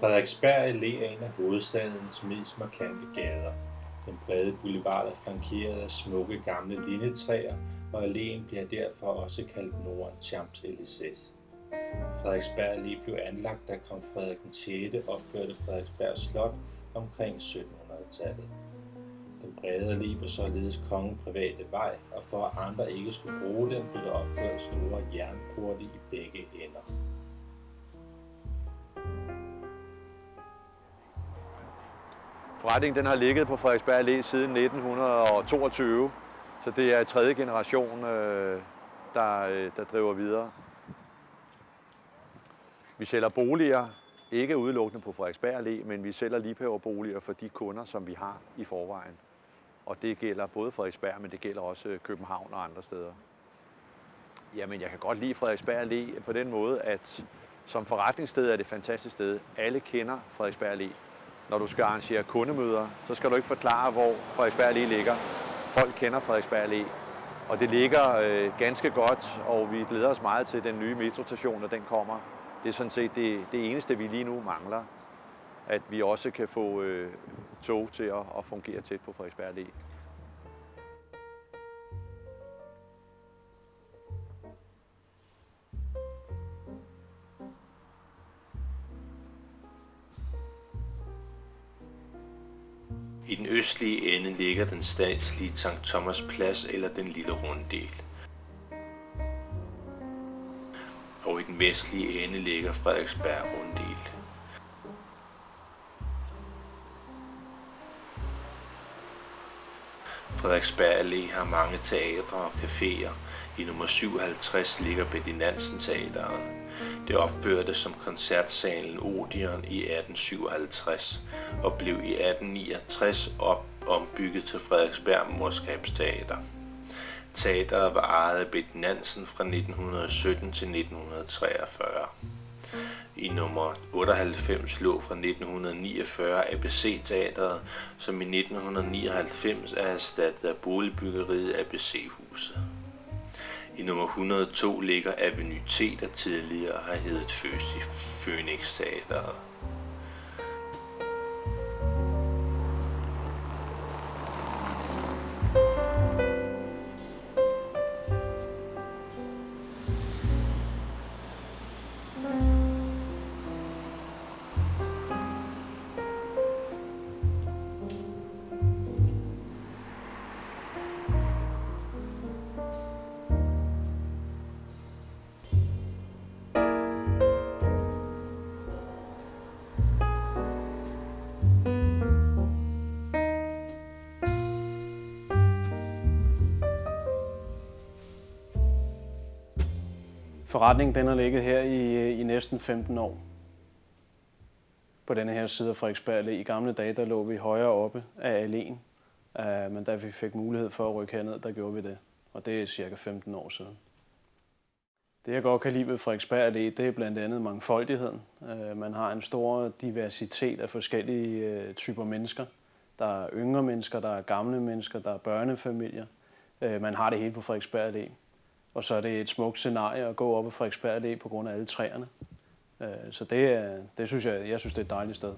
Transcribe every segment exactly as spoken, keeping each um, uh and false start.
Frederiksberg Allé er en af hovedstadens mest markante gader. Den brede boulevard er flankeret af smukke gamle lindetræer, og alléen bliver derfor også kaldt Nordens Champs-Élysées. Frederiksberg Allé blev anlagt, da kong Frederik den sjette opførte Frederiksberg Slot omkring syttenhundredetallet. Den brede allé var således kongens private vej, og for at andre ikke skulle bruge den, blev der opført store jernporte i begge ender. Forretningen den har ligget på Frederiksberg Allé siden nitten toogtyve, så det er tredje generation, der, der driver videre. Vi sælger boliger, ikke udelukkende på Frederiksberg Allé, men vi sælger liebhaverboliger for de kunder, som vi har i forvejen. Og det gælder både Frederiksberg, men det gælder også København og andre steder. Jamen, jeg kan godt lide Frederiksberg Allé på den måde, at som forretningssted er det et fantastisk sted. Alle kender Frederiksberg Allé. Når du skal arrangere kundemøder, så skal du ikke forklare, hvor Frederiksberg Allé ligger. Folk kender Frederiksberg Allé, og det ligger øh, ganske godt, og vi glæder os meget til den nye metrostation, når den kommer. Det er sådan set det, det eneste, vi lige nu mangler, at vi også kan få øh, tog til at, at fungere tæt på Frederiksberg Allé. I den østlige ende ligger den statslige Sankt Thomas Plads eller den lille runddel. Og i den vestlige ende ligger Frederiksberg Runddel. Frederiksberg Allé har mange teatre og caféer. I nummer syvoghalvtreds ligger Betty Nansen Teatret. Det opførtes som koncertsalen Odeon i atten syvoghalvtreds og blev i atten niogtres op ombygget til Frederiksberg Morskabsteater. Teatret var ejet af Betty Nansen fra nitten sytten til nitten treogfyrre. I nummer otteoghalvfems lå fra nitten niogfyrre A B C-teatret, som i nitten nioghalvfems er erstattet af boligbyggeriet A B C-huset. I nummer et hundrede og to ligger Avenue T, der tidligere har heddet Phoenix-teatret. Forretningen den har ligget her i, i næsten femten år. På denne her side af Frederiksberg Allé. I gamle dage der lå vi højere oppe af alléen, uh, men da vi fik mulighed for at rykke herned, der gjorde vi det. Og det er cirka femten år siden. Det jeg godt kan lide ved Frederiksberg Allé, det er blandt andet mangfoldigheden. Uh, man har en stor diversitet af forskellige uh, typer mennesker. Der er yngre mennesker, der er gamle mennesker, der er børnefamilier. Uh, man har det hele på Frederiksberg Allé. Og så er det et smukt scenarie at gå op ad Frederiksberg Allé på grund af alle træerne. Så det, det synes jeg, jeg synes, det er et dejligt sted.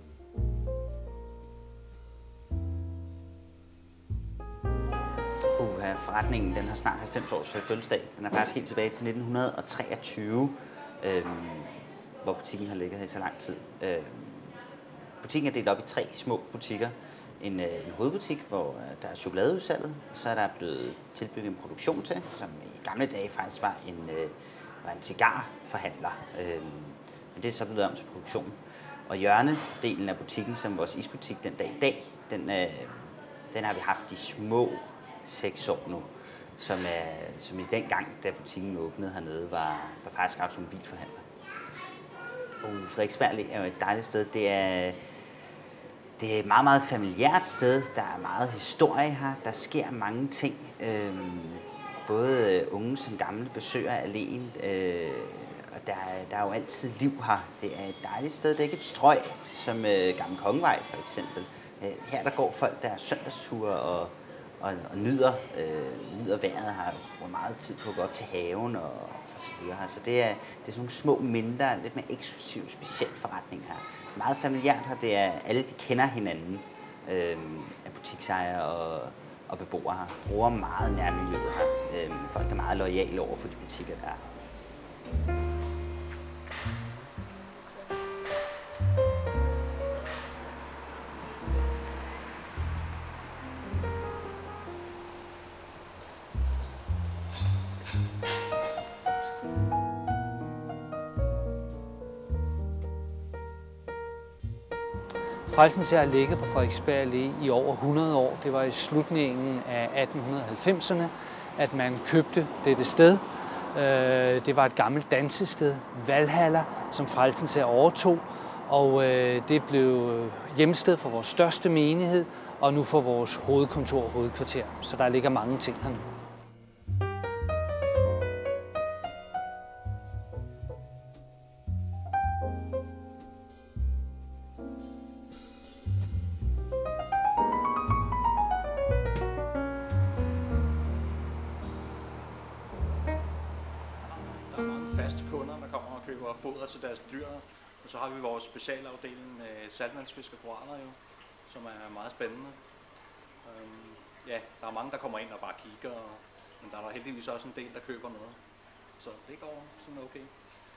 Uh, forretningen den har snart halvfems års fødselsdag. Den er faktisk helt tilbage til nitten treogtyve, øhm, hvor butikken har ligget her i så lang tid. Øhm, butikken er delt op i tre små butikker. En, en hovedbutik, hvor der er chokoladeudsalget, så er der blevet tilbygget en produktion til, som i gamle dage faktisk var en, øh, var en cigarforhandler. Øh, men det er så blevet om til produktion. Og hjørnedelen af butikken, som vores isbutik den dag i dag, den, øh, den har vi haft de små seks år nu, som, er, som i den gang, da butikken åbnede hernede, var, var faktisk automobilforhandler. Og Frederiksberg Allé er jo et dejligt sted. Det er Det er et meget, meget familiært sted. Der er meget historie her. Der sker mange ting. Øhm, både unge som gamle besøger alléen. Øh, og der, der er jo altid liv her. Det er et dejligt sted. Det er ikke et strøg, som øh, Gamle Kongevej for eksempel. Øh, her der går folk, der er søndagsture og, og, og nyder, øh, nyder vejret her. Bruger meget tid på at gå op til haven og så videre. Så det er, det er sådan nogle små, mindre, lidt mere eksklusive, specielle forretninger her. Meget familiært her, det er, alle de kender hinanden øh, af butiksejere og, og beboere her. Bruger meget nærmiljøet her. Øh, folk er meget loyale over for de butikker, der er. Frelsens har ligget på Frederiksberg Allé i over hundrede år. Det var i slutningen af atten halvfemserne, at man købte dette sted. Det var et gammelt dansested, Valhalla, som Frelsens overtog. Og det blev hjemsted for vores største menighed, og nu for vores hovedkontor og hovedkvarter. Så der ligger mange ting her nu. Faste kunder, der kommer og køber foder til deres dyr. Og så har vi vores specialafdeling med saltvandsfisk og koraller, jo, som er meget spændende. Øhm, ja, der er mange, der kommer ind og bare kigger, og, men der er der heldigvis også en del, der køber noget. Så det går sådan okay.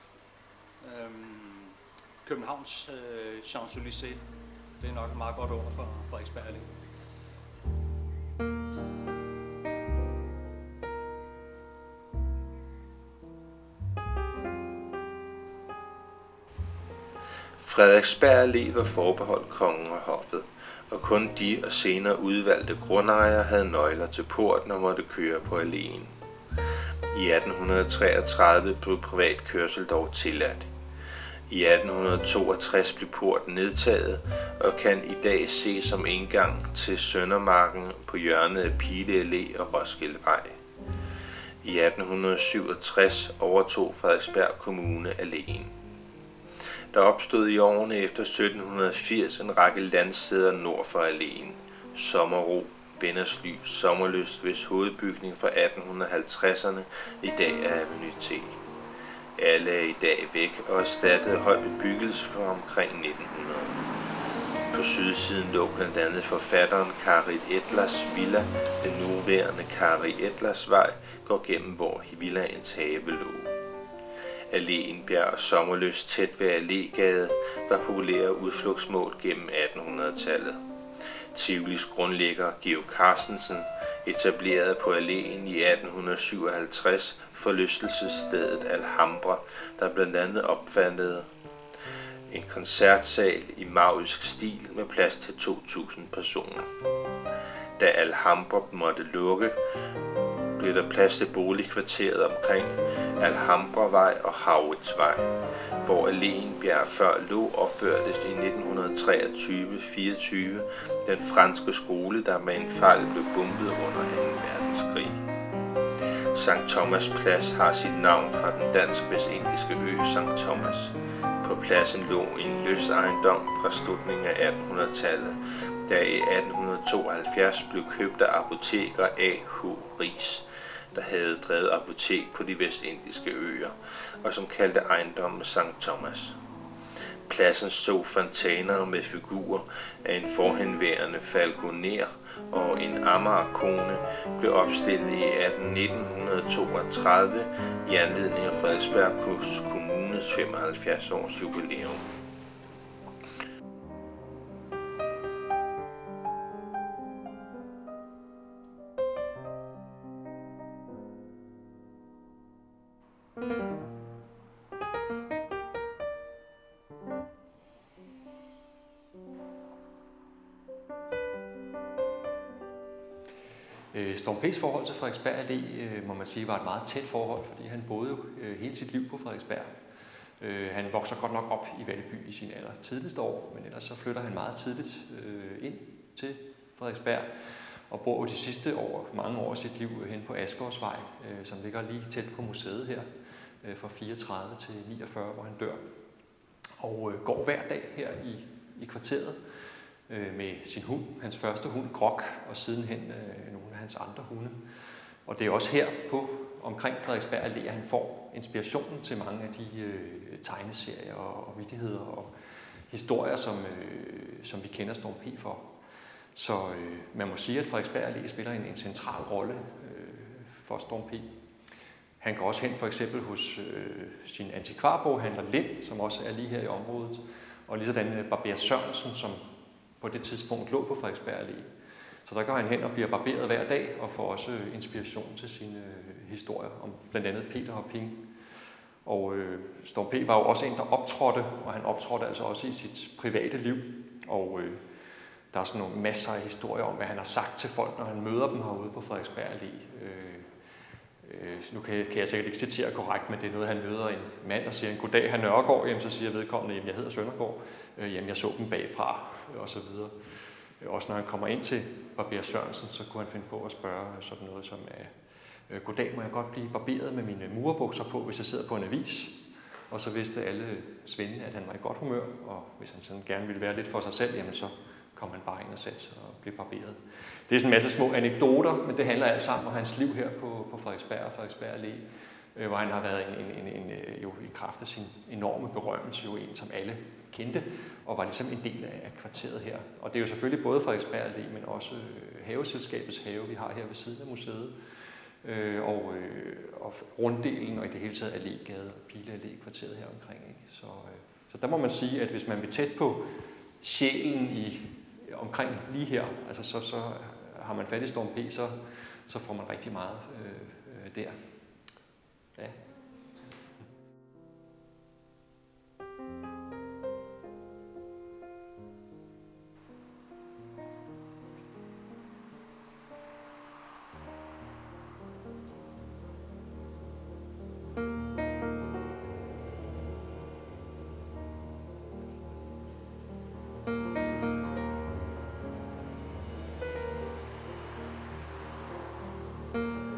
Øhm, Københavns øh, Champs-Élysées, det er nok et meget godt ord for Frederiksberg Allé. Frederiksberg Allé var forbeholdt kongen og hoffet, og kun de og senere udvalgte grundejere havde nøgler til porten og måtte køre på alléen. I atten treogtredive blev privat kørsel dog tilladt. I atten toogtres blev porten nedtaget og kan i dag ses som indgang til Søndermarken på hjørnet af Pile Allé og Roskildevej. I atten syvogtres overtog Frederiksberg Kommune alléen. Der opstod i årene efter sytten firs en række landsteder nord for alléen. Sommerro, Vennersly, Sommerlyst, hvis hovedbygning fra atten halvtredserne i dag er Avenue T. Alle er i dag væk og erstattet af høj bebyggelse fra omkring nitten hundrede. På sydsiden lå blandt andet forfatteren Karit Etlers villa. Den nuværende Kari Etlers vej går gennem, hvor villaens have lå. Alléenbjerg og Sommerlyst tæt ved Allégade var populære udflugtsmål gennem attenhundredetallet. Tivolis grundlægger Georg Carstensen etablerede på alléen i atten syvoghalvtreds forlystelsesstedet Alhambra, der blandt andet opfattede en koncertsal i maurisk stil med plads til to tusind personer. Da Alhambra måtte lukke, blev der plads til boligkvarteret omkring Alhambravej og Hauritsvej, hvor Alleenbjerg før lå opførtes i nitten treogtyve fireogtyve den franske skole, der med en fejl blev bombet under anden verdenskrig. Sankt Thomas Plads har sit navn fra den dansk-vestindiske ø Sankt Thomas. På pladsen lå en løsejendom fra slutningen af attenhundredetallet, der i atten tooghalvfjerds blev købt af apoteker A H Riis, der havde drevet apotek på de vestindiske øer, og som kaldte ejendommen Sankt Thomas. Pladsen stod fontæner med figurer af en forhenværende falconer og en Amager-kone blev opstillet i atten nitten toogtredive i anledning af Frederiksberg Kommunes femoghalvfjerds års jubilæum. Storm P's forhold til Frederiksberg Allé, må man sige, var et meget tæt forhold, fordi han boede jo hele sit liv på Frederiksberg. Han vokser godt nok op i Valleby i sin aller tidligste år, men ellers så flytter han meget tidligt ind til Frederiksberg og bor jo de sidste år, mange år af sit liv hen på Asgårdsvej, som ligger lige tæt på museet her, fra fireogtredive til niogfyrre, hvor han dør. Og går hver dag her i, i kvarteret med sin hund, hans første hund Grok, og sidenhen nogle af hans andre hunde. Og det er også her på omkring Frederiksberg Allé, at han får inspirationen til mange af de øh, tegneserier og, og vittigheder og historier, som, øh, som vi kender Storm P for. Så øh, man må sige, at Frederiksberg Allé spiller en, en central rolle øh, for Storm P. Han går også hen for eksempel hos øh, sin antikvarboghandler Lind, som også er lige her i området, og lige sådan Barber Sørensen, som på det tidspunkt lå på Frederiksberg Allé. Så der går han hen og bliver barberet hver dag og får også inspiration til sine øh, historier om blandt andet Peter og Ping. Og øh, Storm P var jo også en, der optrådte, og han optrådte altså også i sit private liv. Og øh, der er sådan nogle masser af historier om, hvad han har sagt til folk, når han møder dem herude på Frederiksberg Allé. Øh, øh, nu kan jeg, kan jeg sikkert ikke citere korrekt, men det er noget, han møder en mand og siger, en goddag, han Nørregård, jamen, så siger vedkommende, jamen, jeg hedder Søndergaard, øh, jamen, jeg så dem bagfra, øh, og så videre. Også når han kommer ind til Barber Sørensen, så kunne han finde på at spørge sådan noget som, øh, goddag, må jeg godt blive barberet med mine murebukser på, hvis jeg sidder på en avis? Og så vidste alle svende, at han var i godt humør, og hvis han sådan gerne ville være lidt for sig selv, jamen så kom han bare ind og satte sig og blev barberet. Det er sådan en masse små anekdoter, men det handler alt sammen om hans liv her på, på Frederiksberg og Frederiksberg Allé, øh, hvor han har været en, en, en, en, jo i kraft af sin enorme berømmelse, jo en, som alle kendte, og var ligesom en del af kvarteret her. Og det er jo selvfølgelig både Frederiksberg Allé, men også øh, haveselskabets have, vi har her ved siden af museet, øh, og, øh, og runddelen, og i det hele taget Allégade og Pile Allé kvarteret her omkring. Ikke? Så, øh, så der må man sige, at hvis man vil tæt på sjælen i omkring lige her, altså så, så har man fat i Storm P, så, så får man rigtig meget øh, øh, der. Ja. thank you